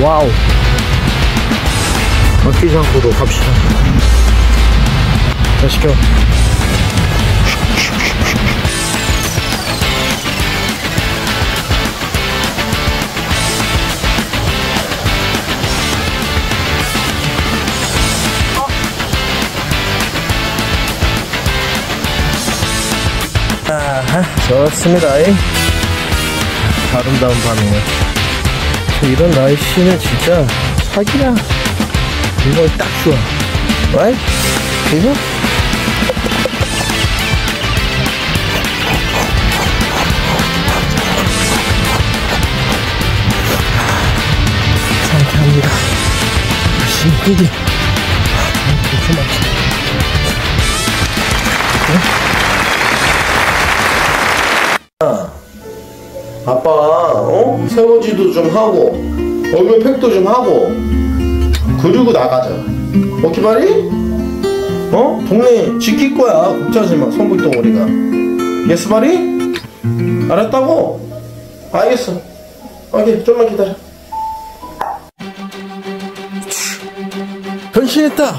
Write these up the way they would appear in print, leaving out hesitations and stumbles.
와우. 아끼지 않고도 갑시다. 가시죠. 좋습니다. 아름다운 밤이에요. 이런 날씨는 진짜 사기야. 이거 딱 좋아. right? 이거? 상쾌합니다. 열심히 뛰기. 좋지 않지. 아빠, 설거지도 좀 하고, 얼굴 팩도 좀 하고, 그리고 나가자. 오케이, 바리? 동네 지킬 거야. 걱정하지 마, 선불덩어리가. 예스, 바리? 알았다고? 알겠어. 오케이, 좀만 기다려. 변신했다!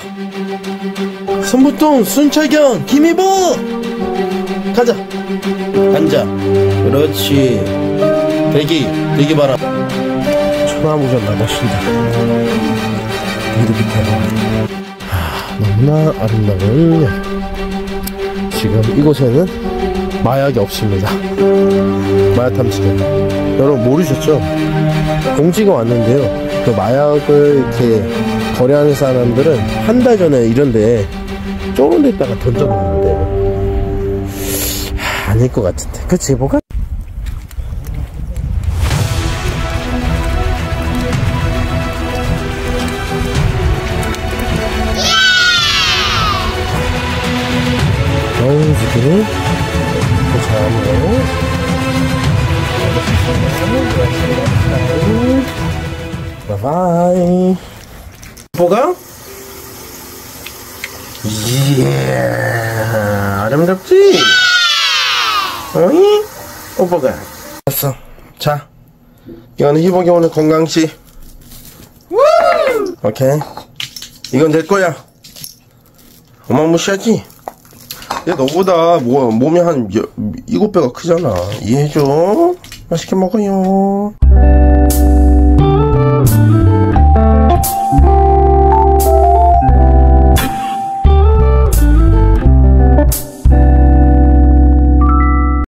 선불동 순찰견 김희보! 가자! 앉아. 그렇지. 대기 봐라. 천하무적 나가신다. 이렇게 너무나 아름다운. 지금 이곳에는 마약이 없습니다. 마약 탐지견. 여러분 모르셨죠? 공지가 왔는데요. 그 마약을 이렇게 거래하는 사람들은 한 달 전에 이런데 좁은 데다가 던져놓는데 아닐 것 같은데. 그치 뭐가? 지금 잘하네요. 바이바이. 뭐가? 예, 아름답지? 어이? 오빠가 됐어. 자, 이거는 희복이 오늘 건강식. 오케이. 이건 될 거야. 어마무시하지? 얘 너보다 몸이 한 7배가 크잖아. 이해해줘. 맛있게 먹어요.